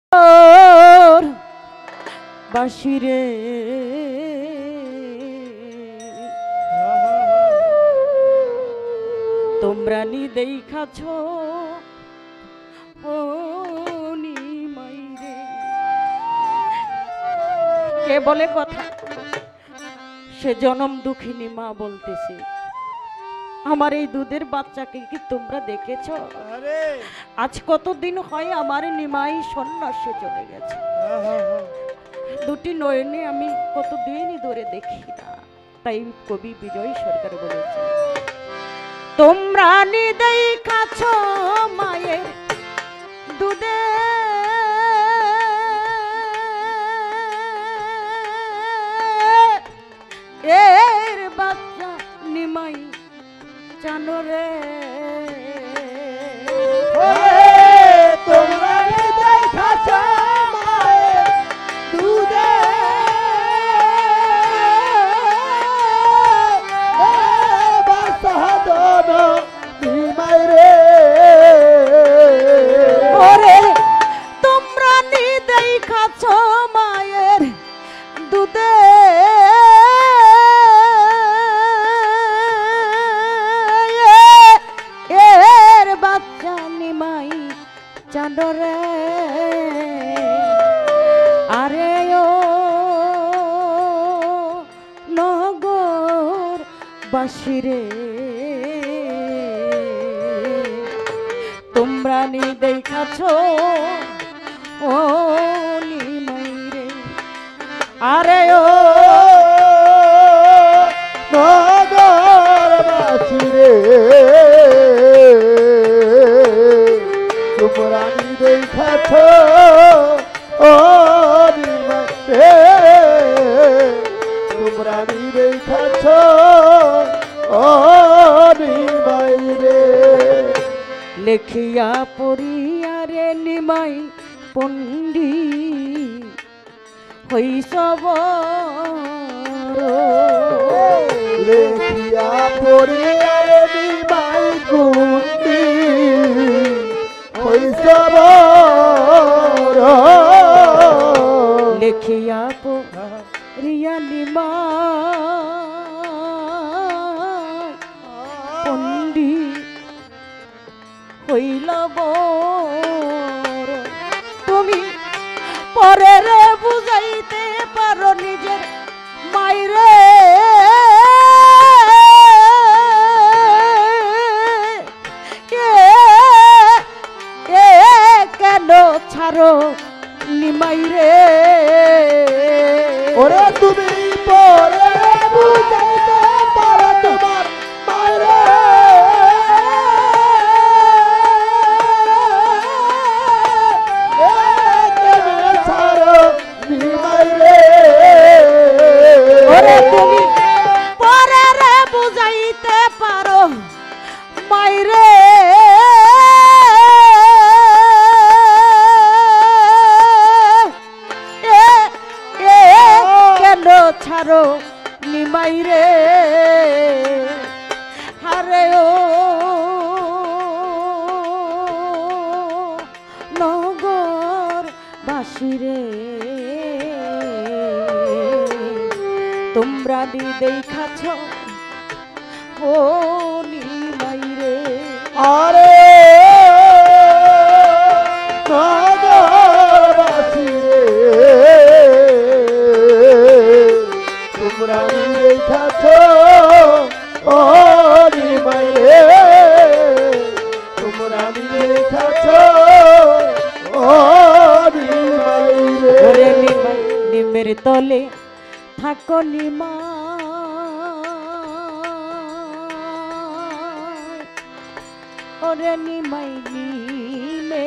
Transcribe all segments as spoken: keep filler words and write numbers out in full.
বাসিরে তোমরা নি দেখাছ ও নিমাইরে কে বলে কথা সে জনম দুঃখিনী মা বলতেছে আমার এই দুধের বাচ্চাকে কি তোমরা দেখেছো? আজ কতদিন হয় আমার নিমাই সন্ন্যাসে চলে গেছে। দুটি নয়নে আমি কতদিনই ধরে দেখি না। তাই কবি বিজয় সরকার বলেছে তোমরা নি দেখাছ মায়ের দুধে এর বাচ্চা নিমাই জানো রে তোমরা দেখাছ মায়ের দুধে বাসাদন নিমাই রে ওরে তোমরা নি দেখাছ মায়ের দুধে চাঁদরে আরে ও নগর বাসিরে তোমরা নি দেখাছ ও নিমাইরে আরে ও নগর বাসিরে তোমরা নি দেখাছ ও নিমাই রে তোমরা নি দেখাছ ও নিমাই রে লেখিয়া পড়িয়া রে নিমাই পন্ডি হইসব লেখিয়া পড়িয়া রে নিমাই কুন্ডি হইসব লেখিয়া পড়িয়া নিমাই পন্ডি হইল তুমি পরে রে বুঝাইতে পারো নিজের মাইরে কেন ছাড়ো নিমাইরে ওরে তুমি পরে বুঝাইতে পারো তোমার মাইরে ওরে তুমি পরে রে বুঝাইতে পারো মাইরে কেন ছাড়ো নিমাইরে হারে ও নগর বাসিরে তোমরা নি দেখাছ ও নিমাইরে আরে নগর বাসিরে তোমরা নি দেখাছ ও নিমাই রে তোমরা নি দেখাছ ও নিমাই রে ওরে নিমাই নিমের তলে থাকো নিমা ওরে নিমাই নিমে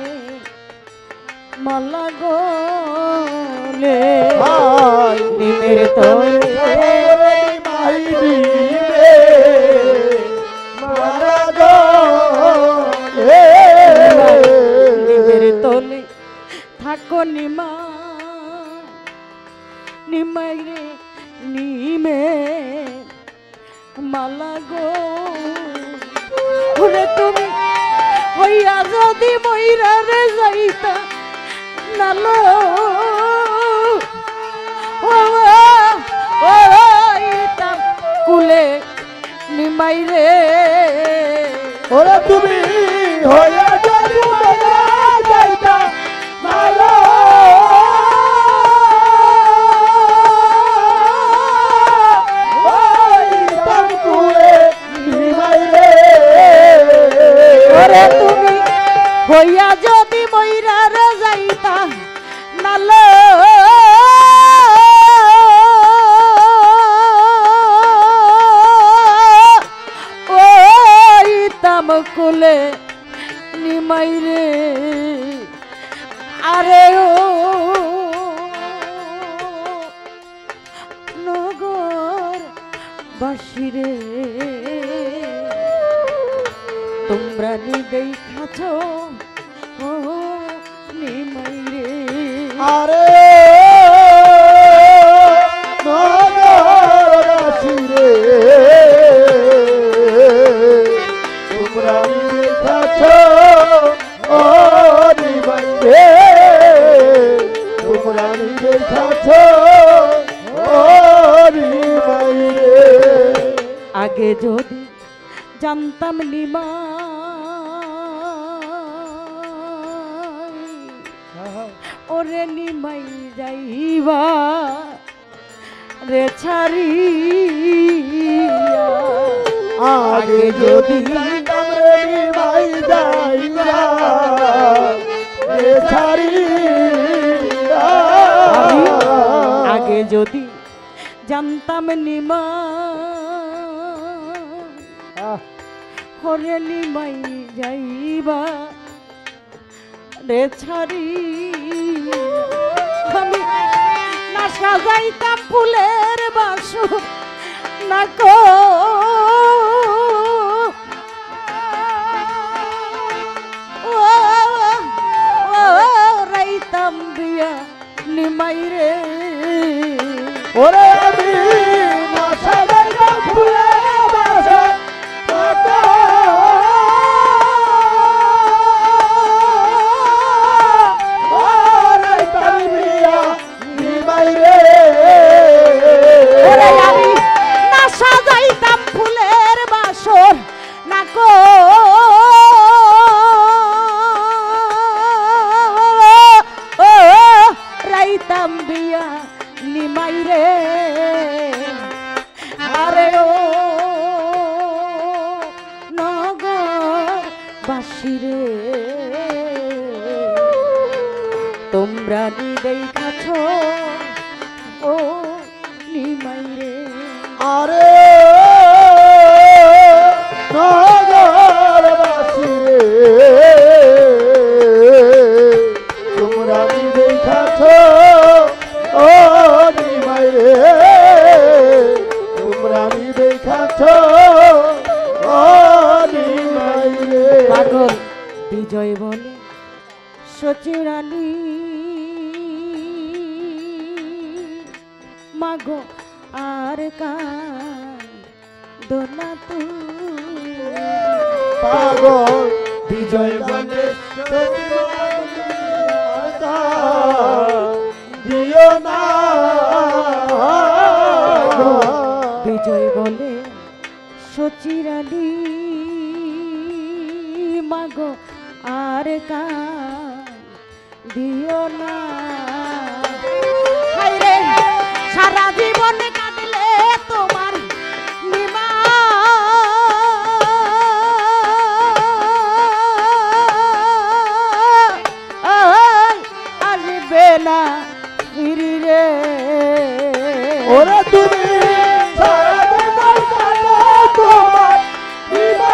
মালা গোলে নিমের তলে নিমাই নিমে মালা গোলে নিমের তলে থাকো নিমা নিমাই রে নিমে মালা গো ওরে তুমি হইয়া যদি মইরা রে যাইতা নালো ও ও ইতাম কুলে নিমাই রে ওরে তুমি হইয়া যদি মইরা যাইতা ভালো ওই তামকুলে নিমাই রে ওরে তুমি হইয়া যদি মইরা রে যাইতা নালো ওই তামকুলে নিমাই রে আরে ও নগর বাসিরে তোমরা নি দেখাছ ও নিমাই রে আরে নগরবাসী রে তোমরা দেখাছ ও নিমাই রে তোমরা দেখাছ ও নিমাই রে আগে যদি জানতাম নিমা ওরে নিমাই যাইবা রে ছাড়িয়া আগে যদি জানতাম রে নিমাই যাইবা রে ছাড়িয়া আগে যদি জানতাম নিমা হরে নিমাই যাইবা রে ছাড়ি আমি না সাজাইতাম ফুলের বাসর না কো ও ও রাইতাম বিয়া নিমাই রে ওরে আমি না সাজাইতাম ফুলের বাসর নিমাই রে আরে ও নগর বাসিরে তোমরা নি দেখাছ ও নিমাই রে আরে নগরবাসী রে তোমরা দেখাছ ও নিমাই রে তোমরা দেখাছ ও নিমাই রে পাগল বিজয় বলে সচিরানী মাগো আর কাঁদনা তুমি পাগল বিজয় বলে দিও না বিজয় বলে সচিরানী মাগো আর কাঁদিও না হায়রে সারা জীবন কাঁদলে তোমার নিমা আসবে না ফিরি রে ওরে তুমি সারা জীবন কাঁদলে তোমার নিমা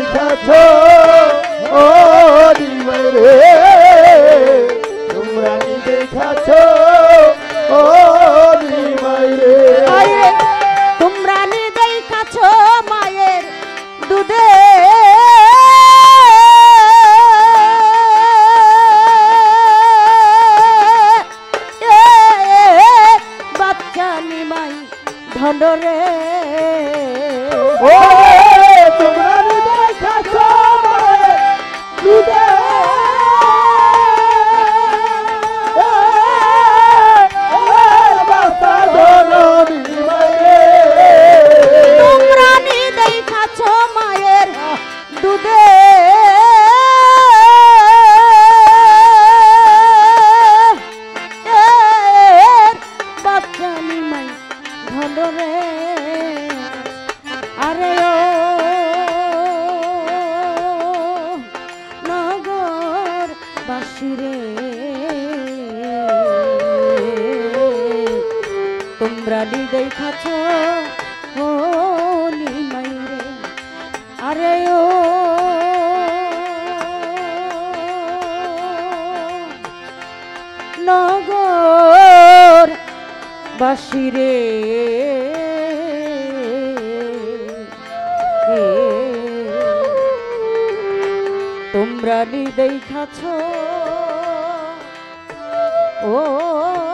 দেখাছ ও নিমাই রে তোমরা নি দেখাছ ও নিমাই রে আরে তোমরা নিজেই কাছো মায়ের দুধে বাচ্চা নিমাই ধনরে ও তোমরা নি দেখাছ মায়ের দুধে বাচ্চা ধরো নিমাই রে তোমরা নিজেই কাছো মায়ের দুধে বাচ্চা নিমাই ধনরে আরে ও নগর বাসিরে তোমরা হৃদয় খাছ ও নিমাই রে আরে ও নগর বাসিরে তোমরা হৃদয় খাছ ও